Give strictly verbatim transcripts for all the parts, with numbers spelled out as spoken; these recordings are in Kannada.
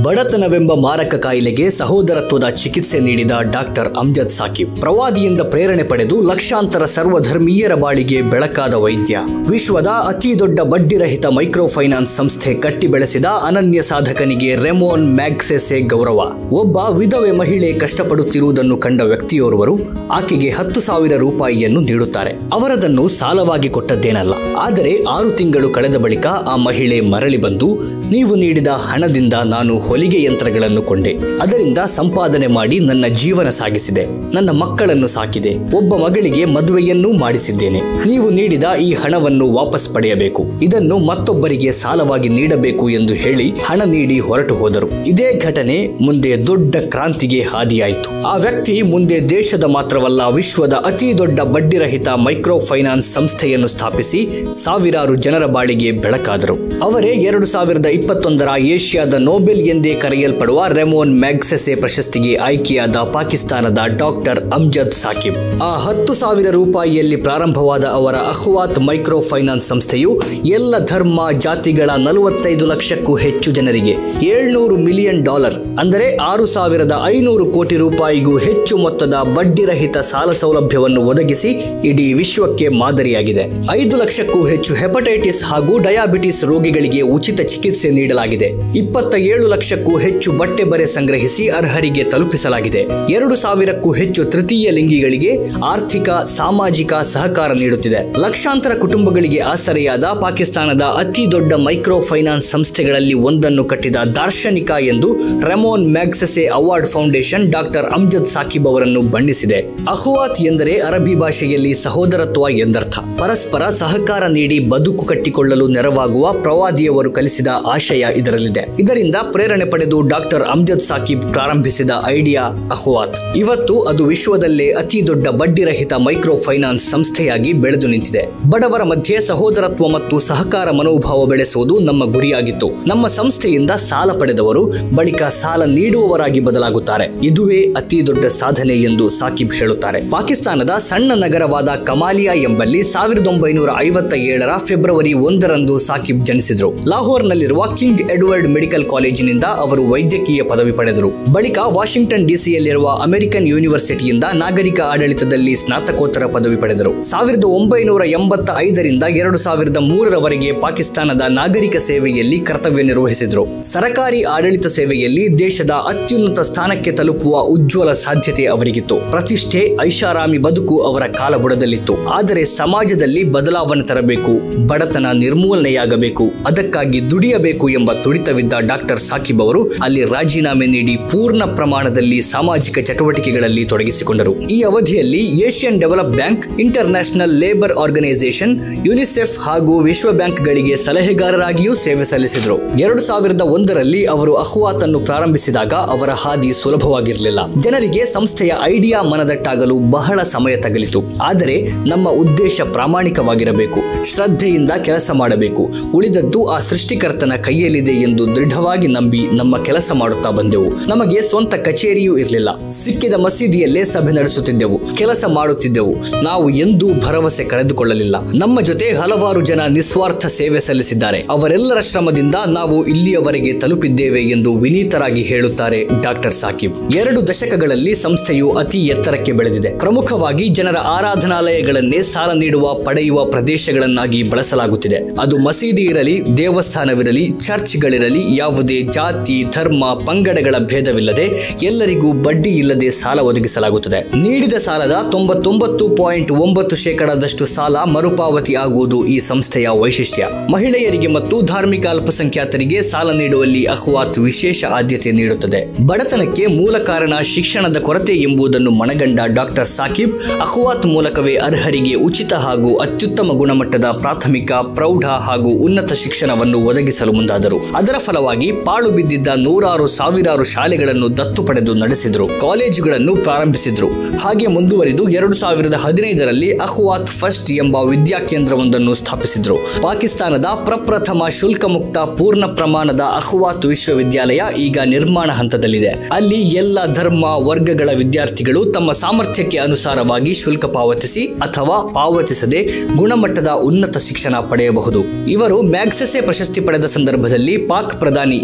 ಬಡತನವೆಂಬ ಮಾರಕ ಕಾಯಿಲೆಗೆ ಸಹೋದರತ್ವದ ಚಿಕಿತ್ಸೆ ನೀಡಿದ ಡಾಕ್ಟರ್ ಅಮ್ಜದ್ ಸಾಕಿಬ್ ಪ್ರವಾದಿಯಿಂದ ಪ್ರೇರಣೆ ಪಡೆದು ಲಕ್ಷಾಂತರ ಸರ್ವಧರ್ಮೀಯರ ಬಾಳಿಗೆ ಬೆಳಕಾದ ವೈದ್ಯ. ವಿಶ್ವದ ಅತಿ ದೊಡ್ಡ ಬಡ್ಡಿರಹಿತ ಮೈಕ್ರೋ ಫೈನಾನ್ಸ್ ಸಂಸ್ಥೆ ಕಟ್ಟಿ ಬೆಳೆಸಿದ ಅನನ್ಯ ಸಾಧಕನಿಗೆ ರೆಮೋನ್ ಮ್ಯಾಗ್ಸೆಸೆ ಗೌರವ. ಒಬ್ಬ ವಿಧವೆ ಮಹಿಳೆ ಕಷ್ಟಪಡುತ್ತಿರುವುದನ್ನು ಕಂಡ ವ್ಯಕ್ತಿಯೋರ್ವರು ಆಕೆಗೆ ಹತ್ತು ಸಾವಿರ ರೂಪಾಯಿಯನ್ನು ನೀಡುತ್ತಾರೆ. ಅವರದನ್ನು ಸಾಲವಾಗಿ ಕೊಟ್ಟದ್ದೇನಲ್ಲ. ಆದರೆ ಆರು ತಿಂಗಳು ಕಳೆದ ಬಳಿಕ ಆ ಮಹಿಳೆ ಮರಳಿ ಬಂದು, ನೀವು ನೀಡಿದ ಹಣದಿಂದ ನಾನು ಹೊಲಿಗೆ ಯಂತ್ರಗಳನ್ನು ಕೊಂಡೆ, ಅದರಿಂದ ಸಂಪಾದನೆ ಮಾಡಿ ನನ್ನ ಜೀವನ ಸಾಗಿಸಿದೆ, ನನ್ನ ಮಕ್ಕಳನ್ನು ಸಾಕಿದೆ, ಒಬ್ಬ ಮಗಳಿಗೆ ಮದುವೆಯನ್ನೂ ಮಾಡಿಸಿದ್ದೇನೆ. ನೀವು ನೀಡಿದ ಈ ಹಣವನ್ನು ವಾಪಸ್ ಪಡೆಯಬೇಕು, ಇದನ್ನು ಮತ್ತೊಬ್ಬರಿಗೆ ಸಾಲವಾಗಿ ನೀಡಬೇಕು ಎಂದು ಹೇಳಿ ಹಣ ನೀಡಿ ಹೊರಟು ಹೋದರು. ಇದೇ ಘಟನೆ ಮುಂದೆ ದೊಡ್ಡ ಕ್ರಾಂತಿಗೆ ಹಾದಿಯಾಯಿತು. ಆ ವ್ಯಕ್ತಿ ಮುಂದೆ ದೇಶದ ಮಾತ್ರವಲ್ಲ, ವಿಶ್ವದ ಅತಿ ದೊಡ್ಡ ಬಡ್ಡಿರಹಿತ ಮೈಕ್ರೋ ಫೈನಾನ್ಸ್ ಸಂಸ್ಥೆಯನ್ನು ಸ್ಥಾಪಿಸಿ ಸಾವಿರಾರು ಜನರ ಬಾಳಿಗೆ ಬೆಳಕಾದರು. ಅವರೇ ಎರಡು ಸಾವಿರದ ಇಪ್ಪತ್ತೊಂದರ ಏಷ್ಯಾದ ನೋಬೆಲ್ ಎಂದೇ ಕರೆಯಲ್ಪಡುವ ರೆಮೋನ್ ಮ್ಯಾಗ್ಸೆಸೆ ಪ್ರಶಸ್ತಿಗೆ ಆಯ್ಕೆಯಾದ ಪಾಕಿಸ್ತಾನದ ಡಾಕ್ಟರ್ ಅಮ್ಜದ್ ಸಾಕಿಬ್. ಆ ಹತ್ತು ಸಾವಿರ ರೂಪಾಯಿಯಲ್ಲಿ ಪ್ರಾರಂಭವಾದ ಅವರ ಅಖ್ವಾತ್ ಮೈಕ್ರೋ ಫೈನಾನ್ಸ್ ಸಂಸ್ಥೆಯು ಎಲ್ಲ ಧರ್ಮ ಜಾತಿಗಳ ನಲವತ್ತೈದು ಲಕ್ಷಕ್ಕೂ ಹೆಚ್ಚು ಜನರಿಗೆ ಏಳ್ನೂರು ಮಿಲಿಯನ್ ಡಾಲರ್ ಅಂದರೆ ಆರು ಸಾವಿರದ ಐನೂರು ಕೋಟಿ ರೂಪಾಯಿಗೂ ಹೆಚ್ಚು ಮೊತ್ತದ ಬಡ್ಡಿರಹಿತ ಸಾಲ ಸೌಲಭ್ಯವನ್ನು ಒದಗಿಸಿ ಇಡೀ ವಿಶ್ವಕ್ಕೆ ಮಾದರಿಯಾಗಿದೆ. ಐದು ಲಕ್ಷಕ್ಕೂ ಹೆಚ್ಚು ಹೆಪಟೈಟಿಸ್ ಹಾಗೂ ಡಯಾಬಿಟಿಸ್ ರೋಗಿಗಳಿಗೆ ಉಚಿತ ಚಿಕಿತ್ಸೆ ನೀಡಲಾಗಿದೆ. ಇಪ್ಪತ್ತ ಏಳು ಲಕ್ಷಕ್ಕೂ ಹೆಚ್ಚು ಬಟ್ಟೆ ಬರೆ ಸಂಗ್ರಹಿಸಿ ಅರ್ಹರಿಗೆ ತಲುಪಿಸಲಾಗಿದೆ. ಎರಡು ಸಾವಿರಕ್ಕೂ ಹೆಚ್ಚು ತೃತೀಯ ಲಿಂಗಿಗಳಿಗೆ ಆರ್ಥಿಕ ಸಾಮಾಜಿಕ ಸಹಕಾರ ನೀಡುತ್ತಿದೆ. ಲಕ್ಷಾಂತರ ಕುಟುಂಬಗಳಿಗೆ ಆಸರೆಯಾದ ಪಾಕಿಸ್ತಾನದ ಅತಿ ದೊಡ್ಡ ಮೈಕ್ರೋ ಫೈನಾನ್ಸ್ ಸಂಸ್ಥೆಗಳಲ್ಲಿ ಒಂದನ್ನು ಕಟ್ಟಿದ ದಾರ್ಶನಿಕ ಎಂದು Ramon Magsaysay award foundation doctor Amjad Saqib ಅವರನ್ನು ಬಣ್ಣಿಸಿದೆ. ಅಖ್ವಾತ್ ಎಂದರೆ ಅರಬಿ ಭಾಷೆಯಲ್ಲಿ ಸಹೋದರತ್ವ ಎಂದರ್ಥ. ಪರಸ್ಪರ ಸಹಕಾರ ನೀಡಿ ಬದುಕು ಕಟ್ಟಿಕೊಳ್ಳಲು ನೆರವಾಗುವ ಪ್ರವಾದಿಯವರು ಕಲಿಸಿದ ಆಶಯ ಇದರಲ್ಲಿದೆ. ಇದರಿಂದ ಪ್ರೇರಣೆ ಪಡೆದು ಡಾಕ್ಟರ್ ಅಮ್ಜದ್ ಸಾಕಿಬ್ ಪ್ರಾರಂಭಿಸಿದ ಐಡಿಯಾ ಅಖ್ವಾತ್ ಇವತ್ತು ಅದು ವಿಶ್ವದಲ್ಲೇ ಅತಿ ದೊಡ್ಡ ಬಡ್ಡಿರಹಿತ ಮೈಕ್ರೋ ಫೈನಾನ್ಸ್ ಸಂಸ್ಥೆಯಾಗಿ ಬೆಳೆದು ನಿಂತಿದೆ. ಬಡವರ ಮಧ್ಯೆ ಸಹೋದರತ್ವ ಮತ್ತು ಸಹಕಾರ ಮನೋಭಾವ ಬೆಳೆಸುವುದು ನಮ್ಮ ಗುರಿಯಾಗಿತ್ತು. ನಮ್ಮ ಸಂಸ್ಥೆಯಿಂದ ಸಾಲ ಪಡೆದವರು ಬಳಿಕ ಸಾಲ ನೀಡುವವರಾಗಿ ಬದಲಾಗುತ್ತಾರೆ. ಇದುವೇ ಅತಿ ದೊಡ್ಡ ಸಾಧನೆ ಎಂದು ಸಾಕಿಬ್ ಹೇಳುತ್ತಾರೆ. ಪಾಕಿಸ್ತಾನದ ಸಣ್ಣ ನಗರವಾದ ಕಮಾಲಿಯಾ ಎಂಬಲ್ಲಿ ಸಾವಿರದ ಒಂಬೈನೂರ ಐವತ್ತ ಏಳರ ಫೆಬ್ರವರಿ ಒಂದರಂದು ಸಾಕಿಬ್ ಜನಿಸಿದರು. ಲಾಹೋರ್ನಲ್ಲಿರುವ ಕಿಂಗ್ ಎಡ್ವರ್ಡ್ ಮೆಡಿಕಲ್ ಕಾಲೇಜಿನಿಂದ ಅವರು ವೈದ್ಯಕೀಯ ಪದವಿ ಪಡೆದರು. ಬಳಿಕ ವಾಷಿಂಗ್ಟನ್ ಡಿಸಿಯಲ್ಲಿರುವ ಅಮೆರಿಕನ್ ಯೂನಿವರ್ಸಿಟಿಯಿಂದ ನಾಗರಿಕ ಆಡಳಿತದಲ್ಲಿ ಸ್ನಾತಕೋತ್ತರ ಪದವಿ ಪಡೆದರು. ಸಾವಿರದ ಒಂಬೈನೂರ ಎಂಬತ್ತ ಐದರಿಂದ ಎರಡು ಸಾವಿರದ ಮೂರರವರೆಗೆ ಪಾಕಿಸ್ತಾನದ ನಾಗರಿಕ ಸೇವೆಯಲ್ಲಿ ಕರ್ತವ್ಯ ನಿರ್ವಹಿಸಿದರು. ಸರಕಾರಿ ಆಡಳಿತ ಸೇವೆಯಲ್ಲಿ ದೇಶದ ಅತ್ಯುನ್ನತ ಸ್ಥಾನಕ್ಕೆ ತಲುಪುವ ಉಜ್ವಲ ಸಾಧ್ಯತೆ ಅವರಿಗಿತ್ತು. ಪ್ರತಿಷ್ಠೆ, ಐಷಾರಾಮಿ ಬದುಕು ಅವರ ಕಾಲಬುಡದಲ್ಲಿತ್ತು. ಆದರೆ ಸಮಾಜದಲ್ಲಿ ಬದಲಾವಣೆ ತರಬೇಕು, ಬಡತನ ನಿರ್ಮೂಲನೆಯಾಗಬೇಕು, ಅದಕ್ಕಾಗಿ ದುಡಿಯಬೇಕು ಎಂಬ ತುಡಿತವಿದ್ದ ಡಾಕ್ಟರ್ ಸಾಕಿಬ್ ಅವರು ಅಲ್ಲಿ ರಾಜೀನಾಮೆ ನೀಡಿ ಪೂರ್ಣ ಪ್ರಮಾಣದಲ್ಲಿ ಸಾಮಾಜಿಕ ಚಟುವಟಿಕೆಗಳಲ್ಲಿ ತೊಡಗಿಸಿಕೊಂಡರು. ಈ ಅವಧಿಯಲ್ಲಿ Asian develop bank, international labour organisation, UNICEF ಹಾಗೂ ವಿಶ್ವ ಬ್ಯಾಂಕ್ಗಳಿಗೆ ಸಲಹೆಗಾರರಾಗಿಯೂ ಸೇವೆ ಸಲ್ಲಿಸಿದರು. ಎರಡು ಸಾವಿರದ ಒಂದರಲ್ಲಿ ಅವರು ಅಖ್ವಾತ್ ಅನ್ನು ಪ್ರಾರಂಭಿಸಿದಾಗ ಅವರ ಹಾದಿ ಸುಲಭವಾಗಿರಲಿಲ್ಲ. ಜನರಿಗೆ ಸಂಸ್ಥೆಯ ಐಡಿಯಾ ಮನದಟ್ಟಾಗಲು ಬಹಳ ಸಮಯ ತಗಲಿತು. ಆದರೆ ನಮ್ಮ ಉದ್ದೇಶ ಪ್ರಾಮಾಣಿಕವಾಗಿರಬೇಕು, ಶ್ರದ್ಧೆಯಿಂದ ಕೆಲಸ ಮಾಡಬೇಕು, ಉಳಿದದ್ದು ಆ ಸೃಷ್ಟಿಕರ್ತನ ಕೈಯಲ್ಲಿದೆ ಎಂದು ದೃಢವಾಗಿ ನಂಬಿ ನಮ್ಮ ಕೆಲಸ ಮಾಡುತ್ತಾ ಬಂದೆವು. ನಮಗೆ ಸ್ವಂತ ಕಚೇರಿಯೂ ಇರಲಿಲ್ಲ. ಸಿಕ್ಕಿದ ಮಸೀದಿಯಲ್ಲೇ ಸಭೆ ನಡೆಸುತ್ತಿದ್ದೆವು, ಕೆಲಸ ಮಾಡುತ್ತಿದ್ದೆವು. ನಾವು ಎಂದೂ ಭರವಸೆ ಕಳೆದುಕೊಳ್ಳಲಿಲ್ಲ. ನಮ್ಮ ಜೊತೆ ಹಲವಾರು ಜನ ನಿಸ್ವಾರ್ಥ ಸೇವೆ ಸಲ್ಲಿಸಿದ್ದಾರೆ. ಅವರೆಲ್ಲರ ಶ್ರಮದಿಂದ ನಾವು ಇಲ್ಲಿಯವರೆಗೆ ತಲುಪಿದ್ದೇವೆ ಎಂದು ವಿನೀತರಾಗಿ ಹೇಳುತ್ತಾರೆ ಡಾಕ್ಟರ್ ಸಾಕಿಬ್. ಎರಡು ದಶಕಗಳಲ್ಲಿ ಸಂಸ್ಥೆಯು ಅತಿ ಎತ್ತರಕ್ಕೆ ಬೆಳೆದಿದೆ. ಪ್ರಮುಖವಾಗಿ ಜನರ ಆರಾಧನಾಲಯಗಳನ್ನೇ ಸಾಲ ನೀಡುವ ಪಡೆಯುವ ಪ್ರದೇಶಗಳನ್ನಾಗಿ ಬಳಸಲಾಗುತ್ತಿದೆ. ಅದು ಮಸೀದಿ ಇರಲಿ, ದೇವಸ್ಥಾನವಿರಲಿ, ಚರ್ಚ್ಗಳಿರಲಿ, ಯಾವುದೇ ಜಾತಿ, ಧರ್ಮ, ಪಂಗಡಗಳ ಭೇದವಿಲ್ಲದೆ ಎಲ್ಲರಿಗೂ ಬಡ್ಡಿ ಇಲ್ಲದೆ ಸಾಲ ಒದಗಿಸಲಾಗುತ್ತದೆ. ನೀಡಿದ ಸಾಲದ ತೊಂಬತ್ತೊಂಬತ್ತು ಪಾಯಿಂಟ್ ಒಂಬತ್ತು ಶೇಕಡಾದಷ್ಟು ಸಾಲ ಮರುಪಾವತಿ ಆಗುವುದು ಈ ಸಂಸ್ಥೆಯ ವೈಶಿಷ್ಟ್ಯ. ಮಹಿಳೆಯರಿಗೆ ಮತ್ತು ಧಾರ್ಮಿಕ ಅಲ್ಪಸಂಖ್ಯಾತರಿಗೆ ಸಾಲ ನೀಡುವಲ್ಲಿ ಅಖ್ವಾತ್ ವಿಶೇಷ ಆದ್ಯತೆ ನೀಡುತ್ತದೆ. ಬಡತನಕ್ಕೆ ಮೂಲ ಕಾರಣ ಶಿಕ್ಷಣದ ಕೊರತೆ ಎಂಬುದನ್ನು ಮನಗಂಡ ಡಾಕ್ಟರ್ ಸಾಕಿಬ್ ಅಖ್ವಾತ್ ಮೂಲಕವೇ ಅರ್ಹರಿಗೆ ಉಚಿತ ಹಾಗೂ ಅತ್ಯುತ್ತಮ ಗುಣಮಟ್ಟದ ಪ್ರಾಥಮಿಕ, ಪ್ರೌಢ ಹಾಗೂ ಉನ್ನತ ಶಿಕ್ಷಣವನ್ನು ಒದಗಿಸಲು ಮುಂದಾದರು. ಅದರ ಫಲವಾಗಿ ಪಾಳು ಬಿದ್ದಿದ್ದ ನೂರಾರು ಸಾವಿರಾರು ಶಾಲೆಗಳನ್ನು ದತ್ತು ಪಡೆದು ನಡೆಸಿದರು, ಕಾಲೇಜುಗಳನ್ನು ಪ್ರಾರಂಭಿಸಿದರು. ಹಾಗೆ ಮುಂದುವರಿದು ಎರಡು ಸಾವಿರದ ಹದಿನೈದರಲ್ಲಿ ಅಖ್ವಾತ್ ಫಸ್ಟ್ ಎಂಬ ವಿದ್ಯಾ ಕೇಂದ್ರವೊಂದನ್ನು ಸ್ಥಾಪಿಸಿದರು. ಪಾಕಿಸ್ತಾನದ ಪ್ರಪ್ರಥಮ ಶುಲ್ಕ ಮುಕ್ತ ಪೂರ್ಣ ಪ್ರಮಾಣದ ಅಖ್ವಾತ್ ವಿಶ್ವವಿದ್ಯಾಲಯ ಈಗ ನಿರ್ಮಾಣ ಹಂತದಲ್ಲಿದೆ. ಅಲ್ಲಿ ಎಲ್ಲ ಧರ್ಮ ವರ್ಗಗಳ ವಿದ್ಯಾರ್ಥಿಗಳು ತಮ್ಮ ಸಾಮರ್ಥ್ಯಕ್ಕೆ ಅನುಸಾರವಾಗಿ ಶುಲ್ಕ ಪಾವತಿಸಿ ಅಥವಾ ಪಾವತಿಸದೆ ಗುಣಮಟ್ಟದ ಉನ್ನತ ಶಿಕ್ಷಣ ಪಡೆಯಬಹುದು. ಇವರು ಮ್ಯಾಗ್ಸೆಸೆ ಪ್ರಶಸ್ತಿ ಪಡೆದ ಸಂದರ್ಭದಲ್ಲಿ ಪಾಕ್ ಪ್ರಧಾನಿ ಇಮ್ರಾನ್ ಖಾನ್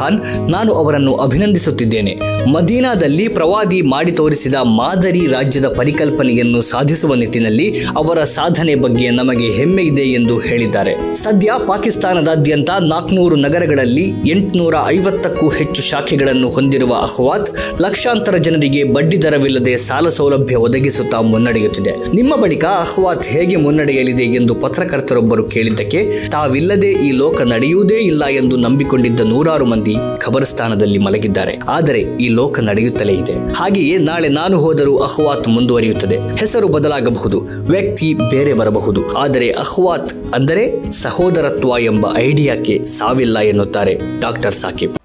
ಖಾನ್, ನಾನು ಅವರನ್ನು ಅಭಿನಂದಿಸುತ್ತಿದ್ದೇನೆ. ಮದೀನಾದಲ್ಲಿ ಪ್ರವಾದಿ ಮಾಡಿ ತೋರಿಸಿದ ಮಾದರಿ ರಾಜ್ಯದ ಪರಿಕಲ್ಪನೆಯನ್ನು ಸಾಧಿಸುವ ನಿಟ್ಟಿನಲ್ಲಿ ಅವರ ಸಾಧನೆ ಬಗ್ಗೆ ನಮಗೆ ಹೆಮ್ಮೆ ಇದೆ ಎಂದು ಹೇಳಿದ್ದಾರೆ. ಸದ್ಯ ಪಾಕಿಸ್ತಾನದಾದ್ಯಂತ ನಾಲ್ಕುನೂರು ನಗರಗಳಲ್ಲಿ ಎಂಟುನೂರ ಐವತ್ತಕ್ಕೂ ಹೆಚ್ಚು ಶಾಖೆಗಳನ್ನು ಹೊಂದಿರುವ ಅಖ್ವಾತ್ ಲಕ್ಷಾಂತರ ಜನರಿಗೆ ಬಡ್ಡಿ ದರವಿಲ್ಲದೆ ಸಾಲ ಸೌಲಭ್ಯ ಒದಗಿಸುತ್ತಾ ಮುನ್ನಡೆಯುತ್ತಿದೆ. ನಿಮ್ಮ ಬಳಿಕ ಅಖ್ವಾತ್ ಹೇಗೆ ಮುನ್ನಡೆಯಲಿದೆ ಎಂದು ಪತ್ರಕರ್ತರೊಬ್ಬರು ಕೇಳಿದ್ದಕ್ಕೆ, ತಾವಿಲ್ಲದೆ ಈ ಲೋಕ ನಡೆಯುವುದೇ ಇಲ್ಲ ಎಂದು ನಂಬಿಕೊಂಡಿದ್ದ ನೂರಾರು ಮಂದಿ ಖಬರಸ್ಥಾನದಲ್ಲಿ ಮಲಗಿದ್ದಾರೆ. ಆದರೆ ಈ ಲೋಕ ನಡೆಯುತ್ತಲೇ ಇದೆ. ಹಾಗೆಯೇ ನಾಳೆ ನಾನು ಹೋದರೂ ಅಖ್ವಾತ್ ಮುಂದುವರಿಯುತ್ತದೆ. ಹೆಸರು ಬದಲಾಗಬಹುದು, ವ್ಯಕ್ತಿ ಬೇರೆ ಬರಬಹುದು, ಆದರೆ ಅಖ್ವಾತ್ ಅಂದರೆ ಸಹೋದರತ್ವ ಎಂಬ ಐಡಿಯಾಕ್ಕೆ ಸಾವಿಲ್ಲ ಎನ್ನುತ್ತಾರೆ ಡಾಕ್ಟರ್ ಸಾಕಿಬ್.